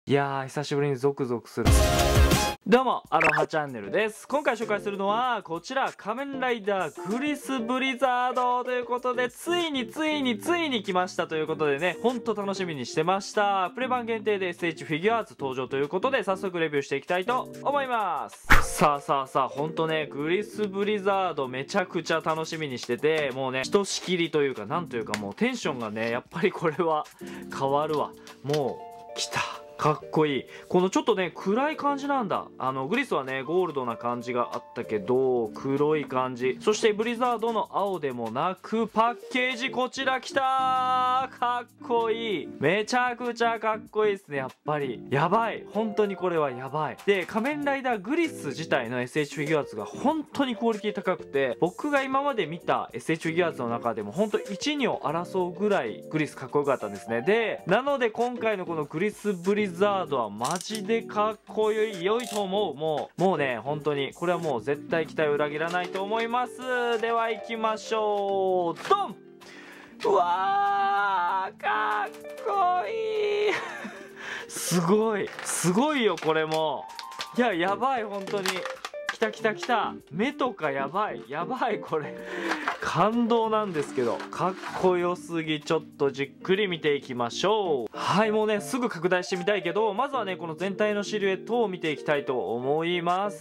いやー、久しぶりにゾクゾクする。どうも、アロハチャンネルです。今回紹介するのは、こちら、仮面ライダーグリスブリザードということで、ついに来ましたということでね、ほんと楽しみにしてました。プレ版限定で SH フィギュアーツ登場ということで、早速レビューしていきたいと思います。さあ、ほんとね、グリスブリザードめちゃくちゃ楽しみにしてて、もうね、ひとしきりというか、なんというかもうテンションがね、やっぱりこれは変わるわ。もう、来た。かっこいい。このちょっとね、暗い感じなんだ。グリスはね、ゴールドな感じがあったけど、黒い感じ。そしてブリザードの青でもなく、パッケージこちら来たー。かっこいい。めちゃくちゃかっこいいですね、やっぱり。やばい。本当にこれはやばい。で、仮面ライダーグリス自体の SH フィギュアーツが本当にクオリティ高くて、僕が今まで見た SH フィギュアーツの中でも本当1、2を争うぐらいグリスかっこよかったんですね。で、なので今回のこのグリスブリザードはマジでかっこよいと思う。もうね、本当にこれはもう絶対期待を裏切らないと思います。では行きましょう。ドン。うわー、かっこいいすごいよこれも。いや、やばい、本当に来た。目とかやばいこれ感動なんですけど、かっこよすぎ。ちょっとじっくり見ていきましょう。はい、もうね、すぐ拡大してみたいけど、まずはね、この全体のシルエットを見ていきたいと思います。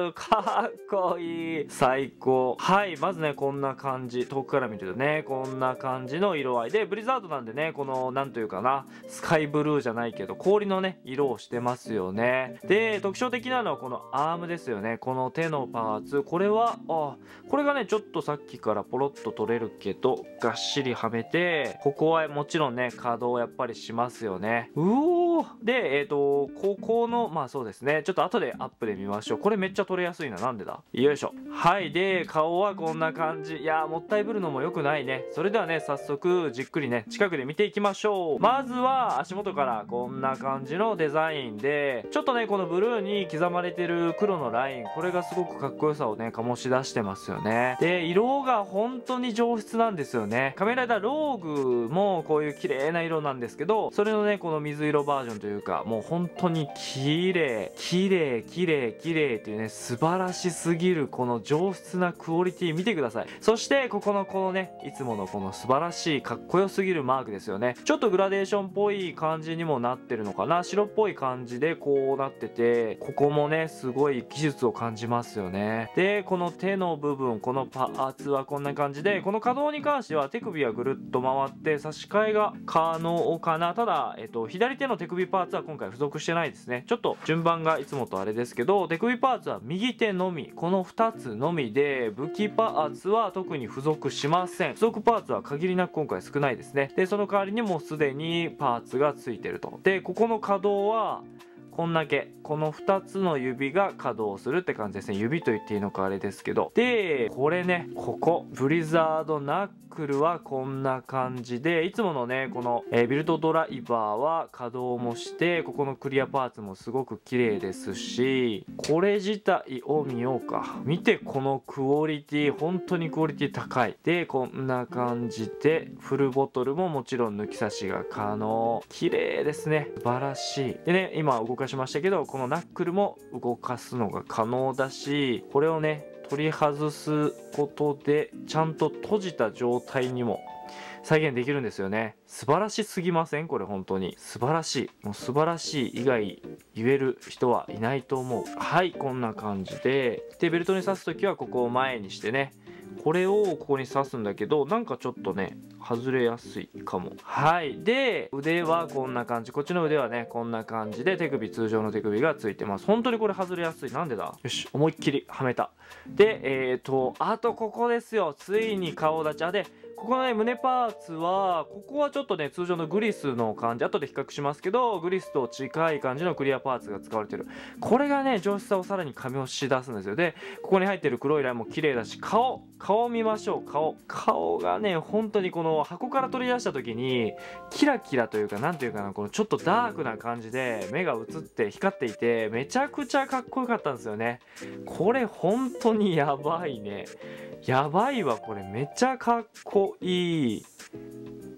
かっこいい。最高。はい、まずね、こんな感じ。遠くから見るとね、こんな感じの色合いで、ブリザードなんでね、この、なんというかな、スカイブルーじゃないけど、氷のね、色をしてますよね。で、特徴的なのはこのアームですよね。この手のパーツ。これは、これがね、ちょっとさっきからポロッと取れるけど、がっしりはめて、ここはもちろんね、稼働やっぱりしますよね。で、ここの、まあそうですね。ちょっと後でアップで見ましょう。これめっちゃ取れやすいな。なんでだ？よいしょ。はい。で、顔はこんな感じ。いやー、もったいぶるのも良くないね。それではね、早速、じっくりね、近くで見ていきましょう。まずは、足元からこんな感じのデザインで、ちょっとね、このブルーに刻まれてる黒のライン、これがすごくかっこよさをね、醸し出してますよね。で、色が本当に上質なんですよね。仮面ライダーローグもこういう綺麗な色なんですけど、それのね、この水色バージョンというか、もう本当に綺麗っていうね、素晴らしすぎるこの上質なクオリティ見てください。そしてここのね、いつものこの素晴らしいかっこよすぎるマークですよね。ちょっとグラデーションっぽい感じにもなってるのかな。白っぽい感じでこうなってて、ここもね、すごい技術を感じますよね。で、この手の部分、このパーツはこんな感じで、この可動に関しては手首はぐるっと回って差し替えが可能かな。ただ、左手の手首パーツは今回付属してないですね。ちょっと順番がいつもとあれですけど、手首パーツは右手のみ、この2つのみで、武器パーツは特に付属しません。付属パーツは限りなく今回少ないですね。で、その代わりにもうすでにパーツが付いてると。で、ここの可動は、こんだけ。この2つの指が稼働するって感じですね。指と言っていいのかあれですけど。で、これね、ここ。ブリザードナックルはこんな感じで、いつものね、この、ビルドドライバーは稼働もして、ここのクリアパーツもすごく綺麗ですし、これ自体を見ようか。見て、このクオリティ、本当にクオリティ高い。で、こんな感じで、フルボトルももちろん抜き差しが可能。綺麗ですね。素晴らしい。でね、今動かしましたけど、このナックルも動かすのが可能だし、これをね、取り外すことでちゃんと閉じた状態にも再現できるんですよね。素晴らしすぎません？これ本当に素晴らしい。もう素晴らしい以外言える人はいないと思う。はい、こんな感じで、ベルトに刺す時はここを前にしてね、これをここに刺すんだけど、なんかちょっとね、外れやすいかも。はい。で、腕はこんな感じ。こっちの腕はね、こんな感じで通常の手首がついてます。本当にこれ外れやすい。なんでだ？よし、思いっきりはめた。で、あとここですよ。ついに顔立ち。で、ここのね、胸パーツは、ここはちょっとね、通常のグリスの感じ、後で比較しますけど、グリスと近い感じのクリアパーツが使われてる。これがね、上質さをさらに醸し出すんですよ。で、ここに入ってる黒いラインも綺麗だし、顔見ましょう。顔がね、本当にこの箱から取り出した時に、キラキラというか、なんていうかな、このちょっとダークな感じで、目が映って光っていて、めちゃくちゃかっこよかったんですよね。これ本当にやばいね。やばいわ、これめっちゃかっこいい。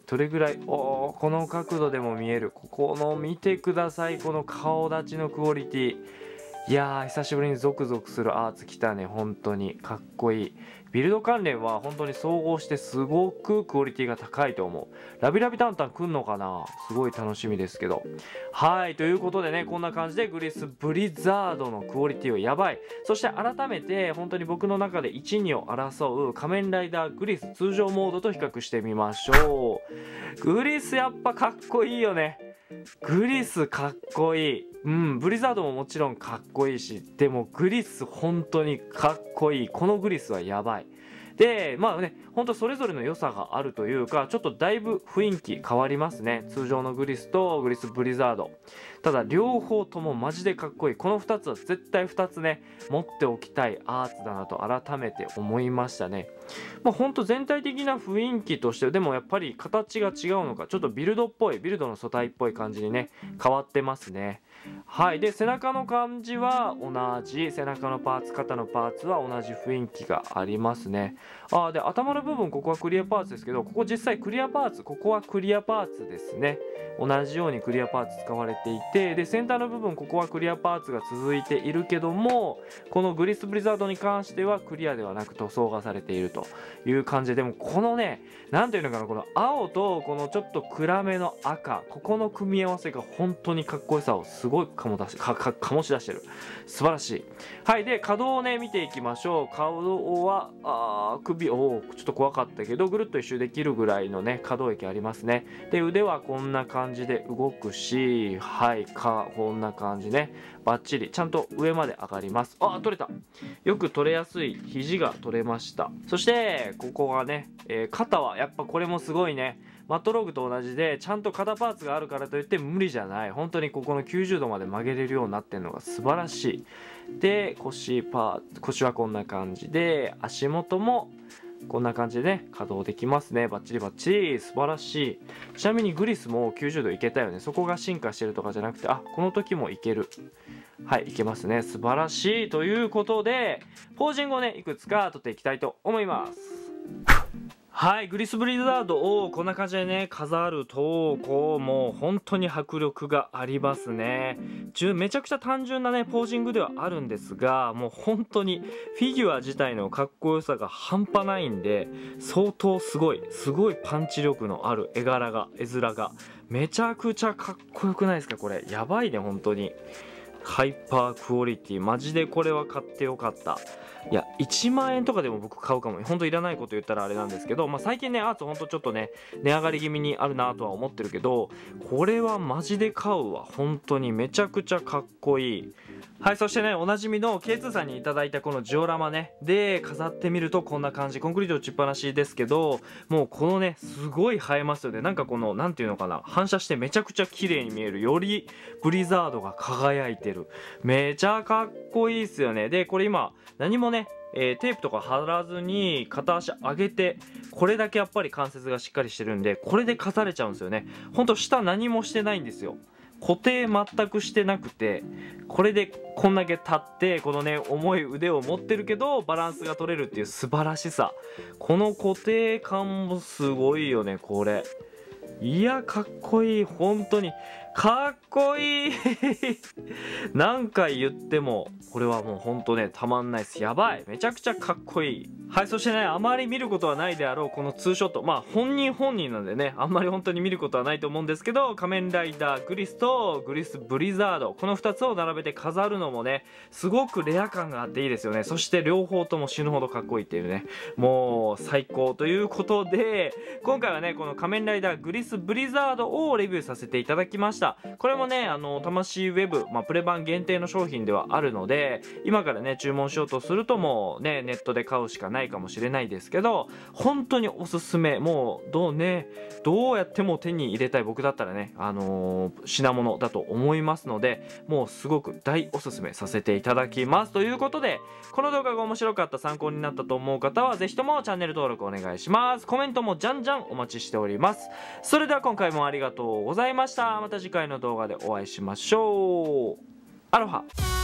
どれぐらい、この角度でも見える。この見てください、この顔立ちのクオリティ。いやー、久しぶりにゾクゾクするアーツ来たね。本当にかっこいい。ビルド関連は本当に総合してすごくクオリティが高いと思う。ラビラビタンタン来んのかな、すごい楽しみですけど。はい、ということでね、こんな感じでグリスブリザードのクオリティはやばい。そして改めて本当に僕の中で1、2を争う仮面ライダーグリス通常モードと比較してみましょう。グリスやっぱかっこいいよね。グリスかっこいい。ブリザードももちろんかっこいいし、でもグリス本当にかっこいい。このグリスはやばい。で、まあね、ほんとそれぞれの良さがあるというか、ちょっとだいぶ雰囲気変わりますね。通常のグリスとグリスブリザード。ただ両方ともマジでかっこいい。この2つは絶対2つね、持っておきたいアーツだなと改めて思いましたね。まあほんと全体的な雰囲気として、でもやっぱり形が違うのか、ちょっとビルドっぽい、ビルドの素体っぽい感じにね、変わってますね。はい。で、背中の感じは同じ。背中のパーツ、肩のパーツは同じ雰囲気がありますね。で、頭の部分、ここはクリアパーツですけど、ここ実際クリアパーツ、ここはクリアパーツですね。同じようにクリアパーツ使われていて、で、先端の部分、ここはクリアパーツが続いているけども、このグリスブリザードに関してはクリアではなく塗装がされているという感じで、でもこのね、なんていうのかな、この青とこのちょっと暗めの赤、ここの組み合わせが本当にかっこよさをすごい醸し出してる。素晴らしい。はい。で、可動をね、見ていきましょう。可動は、首、ちょっと怖かったけど、ぐるっと一周できるぐらいのね、可動域ありますね。で、腕はこんな感じで動くし、はい、こんな感じね。バッチリ。ちゃんと上まで上がります。取れた。よく取れやすい肘が取れました。そして、ここがね、肩はやっぱこれもすごいね。マットローグと同じで、ちゃんと肩パーツがあるからといって無理じゃない。本当にここの90度まで曲げれるようになってるのが素晴らしい。で、腰はこんな感じで、足元もこんな感じでね、稼働できますね。バッチリバッチリ。素晴らしい。ちなみにグリスも90度いけたよね。そこが進化してるとかじゃなくて、この時もいける。はい、いけますね。素晴らしい。ということで、ポージングをね、いくつか撮っていきたいと思います。はい、グリスブリザードをこんな感じでね、飾ると、もう本当に迫力がありますね。めちゃくちゃ単純なね、ポージングではあるんですが、もう本当にフィギュア自体のかっこよさが半端ないんで、相当すごいパンチ力のある絵面が、めちゃくちゃかっこよくないですか、これ。やばいね、本当に。ハイパークオリティ。マジでこれは買ってよかった。いや、1万円とかでも僕買うかも。ほんといらないこと言ったらあれなんですけど、最近ね、アーツほんとちょっとね、値上がり気味にあるなとは思ってるけど、これはマジで買うわ。本当にめちゃくちゃかっこいい。はい、そしてね、おなじみの K2 さんにいただいたこのジオラマね、で、飾ってみるとこんな感じ。コンクリート打ちっぱなしですけど、もうこのね、すごい映えますよね。なんかこの、なんていうのかな、反射してめちゃくちゃ綺麗に見える。よりブリザードが輝いてる。めちゃかっこいいっすよね。で、これ今、何もね、テープとか貼らずに片足上げて、これだけやっぱり関節がしっかりしてるんで、これで飾れちゃうんですよね。ほんと下何もしてないんですよ。固定全くしてなくて、これでこんだけ立って、このね、重い腕を持ってるけどバランスが取れるっていう素晴らしさ。この固定感もすごいよね、これ。いや、かっこいい。本当にかっこいい何回言ってもこれはもう本当ね、たまんないです。やばい、めちゃくちゃかっこいい。はい、そしてね、あまり見ることはないであろうこのツーショット。本人なんでね、あんまり本当に見ることはないと思うんですけど、仮面ライダーグリスとグリスブリザード、この2つを並べて飾るのもね、すごくレア感があっていいですよね。そして両方とも死ぬほどかっこいいっていうね、もう最高ということで、今回はね、この仮面ライダーグリスブリザードをレビューさせていただきました。これもね、魂ウェブ、プレ版限定の商品ではあるので、今からね、注文しようとするともうね、ネットで買うしかないかもしれないですけど、本当におすすめ。もうどうやっても手に入れたい僕だったらね、品物だと思いますので、もうすごく大おすすめさせていただきます。ということで、この動画が面白かった、参考になったと思う方はぜひともチャンネル登録お願いします。コメントもじゃんじゃんお待ちしております。それでは今回もありがとうございました。また次回の動画でお会いしましょう。アロハ。